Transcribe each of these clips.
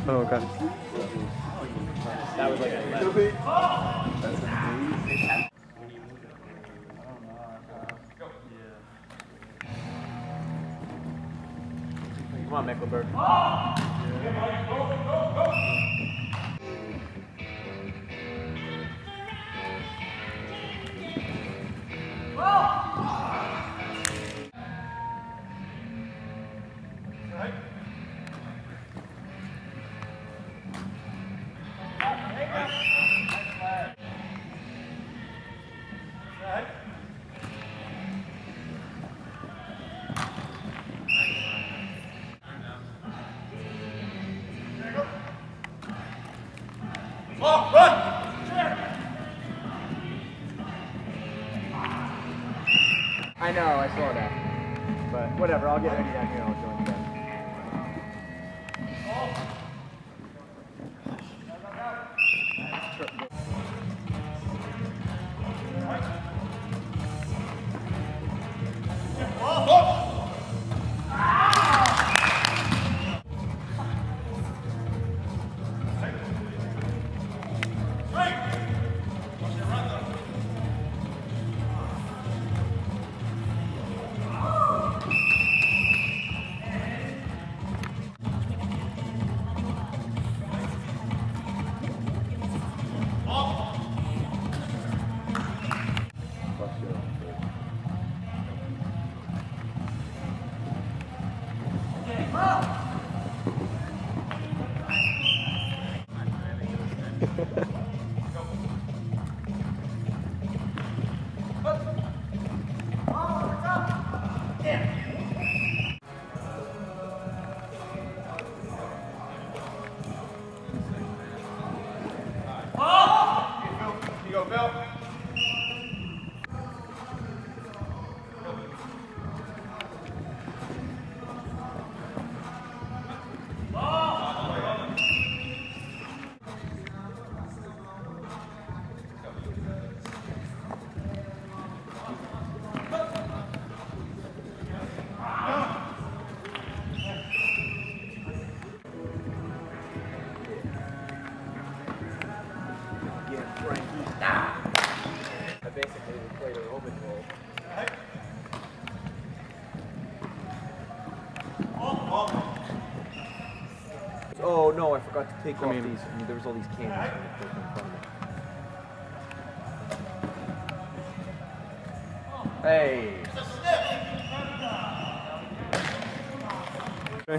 Oh, okay. That was like a Come on, Mecklenburg. I know, I saw that. But whatever, I'll get ready down here and I'll join you guys. Oh no, I forgot to take off these. I mean, there was all these cans in front of me. Hey! Okay.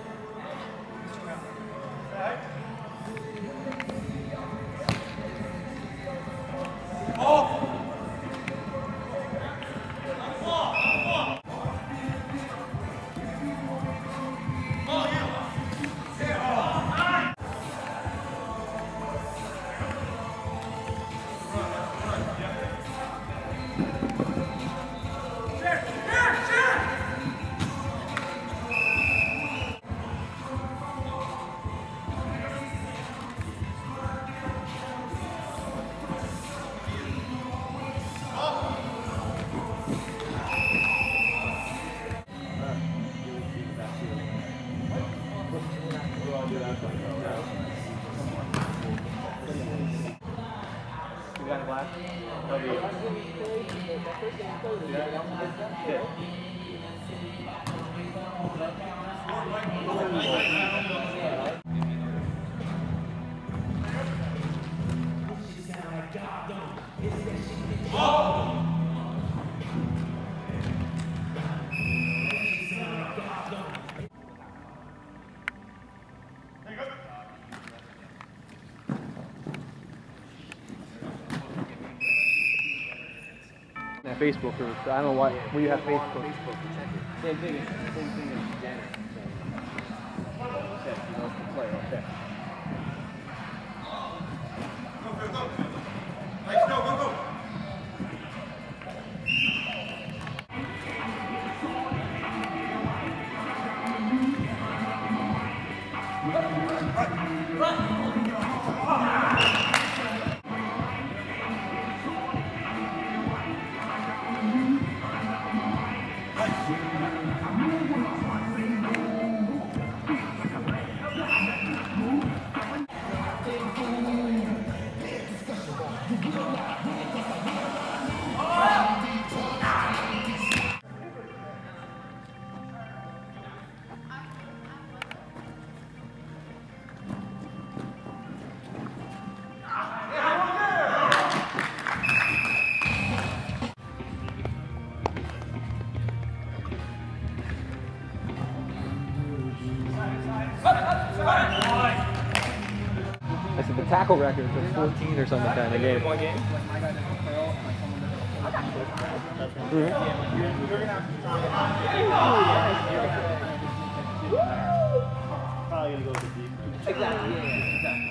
Facebook, or I don't know why. When you have Facebook. Same thing as Janet. Okay. Move. tackle record for 14 or something kind of game. One game? Mm-hmm. Probably gonna go with the deep. Exactly. Yeah, exactly.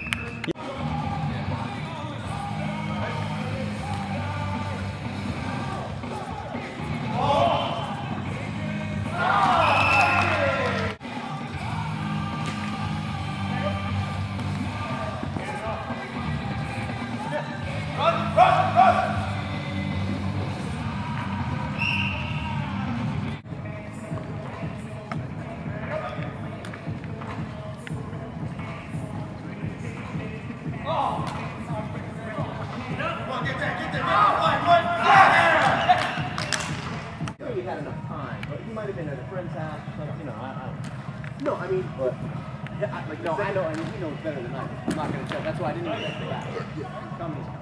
We had enough time, but he might have been at a friend's house, but you know, I don't know. No, I mean, But like, no, I know, I mean, he knows better than I do. I'm not gonna tell. That's why I didn't even get the back. Come this.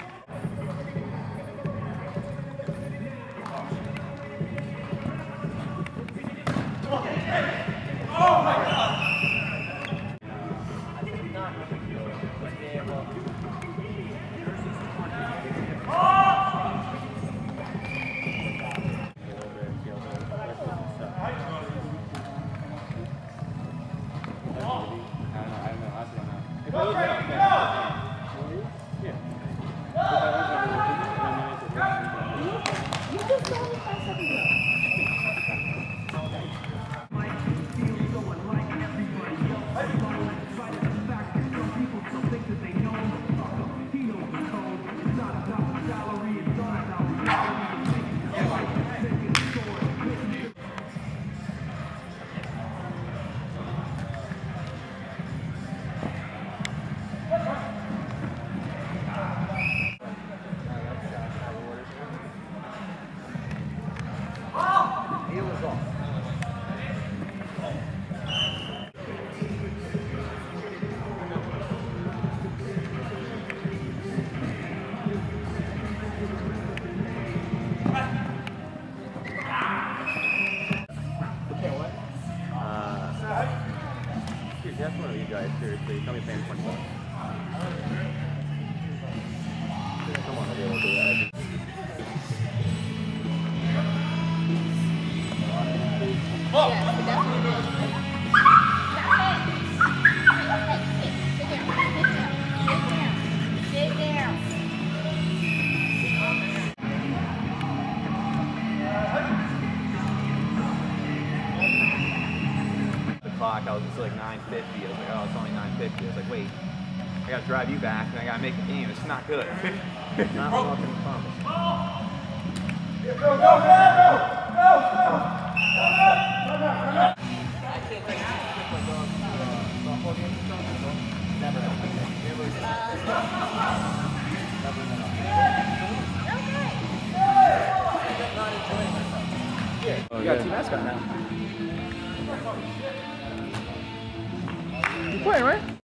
Oh my God! That's one of you guys, seriously. Tell me paying 20 bucks. Someone will be able to do that. Yes, it definitely is. Sit down. Clock, I was just like 9:50. I was like, oh, it's only 9:50. I was like, wait, I gotta drive you back and I gotta make the game. It's not good. Not fucking fun. Go, go, go, go, go! You got a team mascot now. You playing, right?